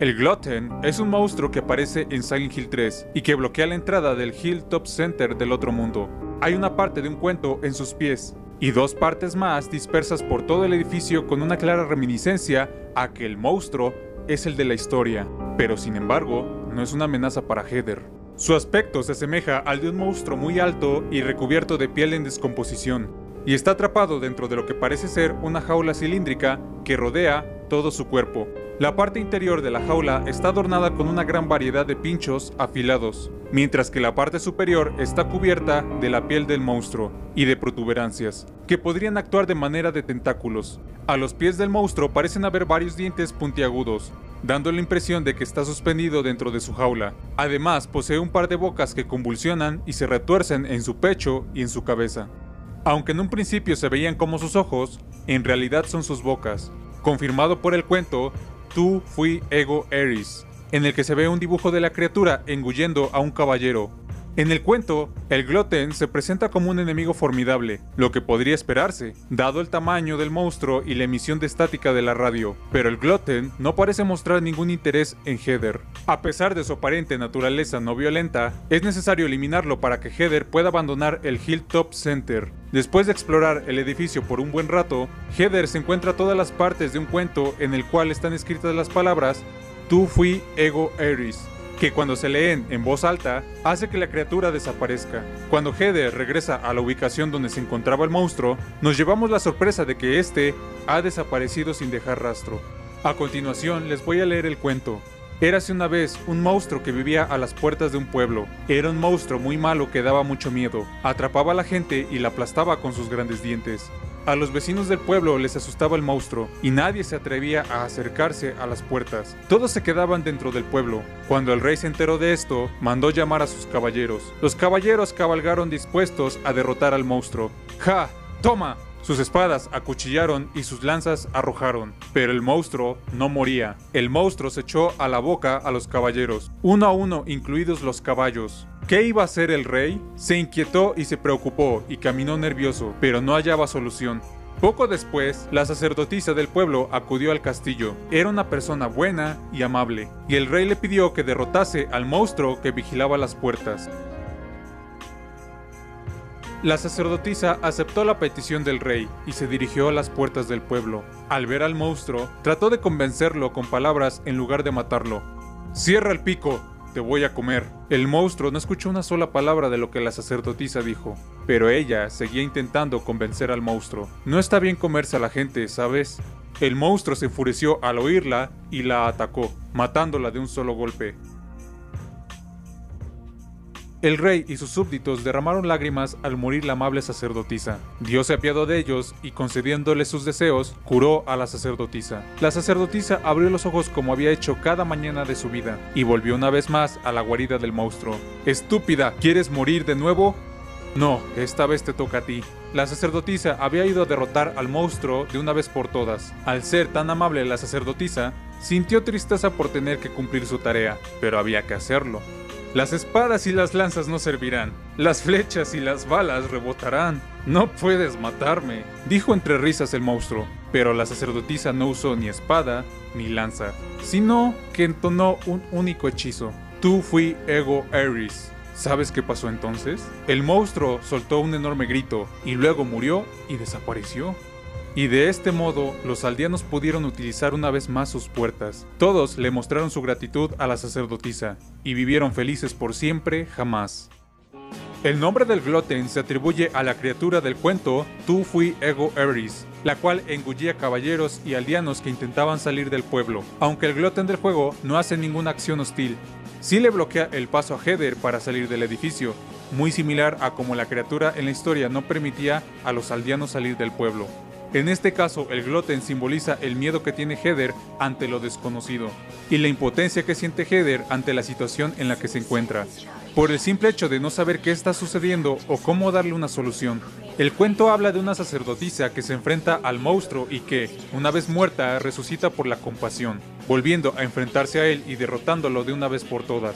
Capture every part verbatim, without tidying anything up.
El Gluten es un monstruo que aparece en Silent Hill tres y que bloquea la entrada del Hilltop Center del otro mundo. Hay una parte de un cuento en sus pies y dos partes más dispersas por todo el edificio con una clara reminiscencia a que el monstruo es el de la historia, pero sin embargo no es una amenaza para Heather. Su aspecto se asemeja al de un monstruo muy alto y recubierto de piel en descomposición, y está atrapado dentro de lo que parece ser una jaula cilíndrica que rodea todo su cuerpo. La parte interior de la jaula está adornada con una gran variedad de pinchos afilados, mientras que la parte superior está cubierta de la piel del monstruo y de protuberancias, que podrían actuar de manera de tentáculos. A los pies del monstruo parecen haber varios dientes puntiagudos, dando la impresión de que está suspendido dentro de su jaula. Además, posee un par de bocas que convulsionan y se retuercen en su pecho y en su cabeza. Aunque en un principio se veían como sus ojos, en realidad son sus bocas, confirmado por el cuento Tu Fui Ego Eris, en el que se ve un dibujo de la criatura engullendo a un caballero. En el cuento, el Gluten se presenta como un enemigo formidable, lo que podría esperarse, dado el tamaño del monstruo y la emisión de estática de la radio, pero el Gluten no parece mostrar ningún interés en Heather. A pesar de su aparente naturaleza no violenta, es necesario eliminarlo para que Heather pueda abandonar el Hilltop Center. Después de explorar el edificio por un buen rato, Heather se encuentra todas las partes de un cuento en el cual están escritas las palabras Tu Fui Ego Eris, que cuando se leen en voz alta, hace que la criatura desaparezca. Cuando Heather regresa a la ubicación donde se encontraba el monstruo, nos llevamos la sorpresa de que este ha desaparecido sin dejar rastro. A continuación les voy a leer el cuento. Érase una vez un monstruo que vivía a las puertas de un pueblo. Era un monstruo muy malo que daba mucho miedo, atrapaba a la gente y la aplastaba con sus grandes dientes. A los vecinos del pueblo les asustaba el monstruo, y nadie se atrevía a acercarse a las puertas. Todos se quedaban dentro del pueblo. Cuando el rey se enteró de esto, mandó llamar a sus caballeros. Los caballeros cabalgaron dispuestos a derrotar al monstruo. ¡Ja! ¡Toma! Sus espadas acuchillaron y sus lanzas arrojaron, pero el monstruo no moría. El monstruo se echó a la boca a los caballeros, uno a uno incluidos los caballos. ¿Qué iba a hacer el rey? Se inquietó y se preocupó y caminó nervioso, pero no hallaba solución. Poco después, la sacerdotisa del pueblo acudió al castillo. Era una persona buena y amable, y el rey le pidió que derrotase al monstruo que vigilaba las puertas. La sacerdotisa aceptó la petición del rey y se dirigió a las puertas del pueblo. Al ver al monstruo, trató de convencerlo con palabras en lugar de matarlo. «Cierra el pico, te voy a comer». El monstruo no escuchó una sola palabra de lo que la sacerdotisa dijo, pero ella seguía intentando convencer al monstruo. No está bien comerse a la gente, ¿sabes? El monstruo se enfureció al oírla y la atacó, matándola de un solo golpe. El rey y sus súbditos derramaron lágrimas al morir la amable sacerdotisa. Dios se apiadó de ellos y, concediéndoles sus deseos, curó a la sacerdotisa. La sacerdotisa abrió los ojos como había hecho cada mañana de su vida, y volvió una vez más a la guarida del monstruo. «Estúpida, ¿quieres morir de nuevo?» «No, esta vez te toca a ti». La sacerdotisa había ido a derrotar al monstruo de una vez por todas. Al ser tan amable la sacerdotisa, sintió tristeza por tener que cumplir su tarea, pero había que hacerlo. «Las espadas y las lanzas no servirán, las flechas y las balas rebotarán. No puedes matarme», dijo entre risas el monstruo, pero la sacerdotisa no usó ni espada ni lanza, sino que entonó un único hechizo. Tu Fui Ego Eris. ¿Sabes qué pasó entonces? El monstruo soltó un enorme grito y luego murió y desapareció. Y de este modo, los aldeanos pudieron utilizar una vez más sus puertas. Todos le mostraron su gratitud a la sacerdotisa, y vivieron felices por siempre, jamás. El nombre del Gluten se atribuye a la criatura del cuento Tu Fui Ego Eris, la cual engullía caballeros y aldeanos que intentaban salir del pueblo. Aunque el Gluten del juego no hace ninguna acción hostil, sí le bloquea el paso a Heather para salir del edificio, muy similar a como la criatura en la historia no permitía a los aldeanos salir del pueblo. En este caso, el Gluten simboliza el miedo que tiene Heather ante lo desconocido, y la impotencia que siente Heather ante la situación en la que se encuentra, por el simple hecho de no saber qué está sucediendo o cómo darle una solución. El cuento habla de una sacerdotisa que se enfrenta al monstruo y que, una vez muerta, resucita por la compasión, volviendo a enfrentarse a él y derrotándolo de una vez por todas.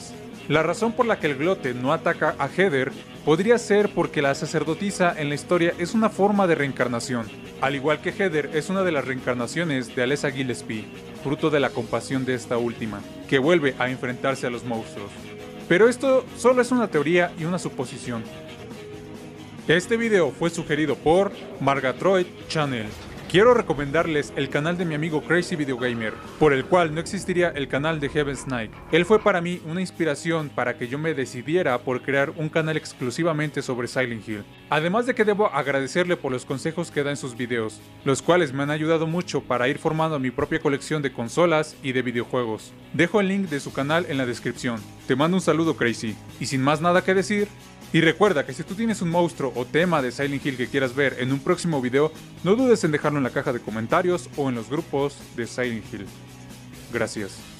La razón por la que el Glote no ataca a Heather podría ser porque la sacerdotisa en la historia es una forma de reencarnación, al igual que Heather es una de las reencarnaciones de Alessa Gillespie, fruto de la compasión de esta última, que vuelve a enfrentarse a los monstruos. Pero esto solo es una teoría y una suposición. Este video fue sugerido por Margatroid Channel. Quiero recomendarles el canal de mi amigo Crazy Video Gamer, por el cual no existiría el canal de Heaven's Knight. Él fue para mí una inspiración para que yo me decidiera por crear un canal exclusivamente sobre Silent Hill. Además de que debo agradecerle por los consejos que da en sus videos, los cuales me han ayudado mucho para ir formando mi propia colección de consolas y de videojuegos. Dejo el link de su canal en la descripción. Te mando un saludo, Crazy, y sin más nada que decir, y recuerda que si tú tienes un monstruo o tema de Silent Hill que quieras ver en un próximo video, no dudes en dejarlo en la caja de comentarios o en los grupos de Silent Hill. Gracias.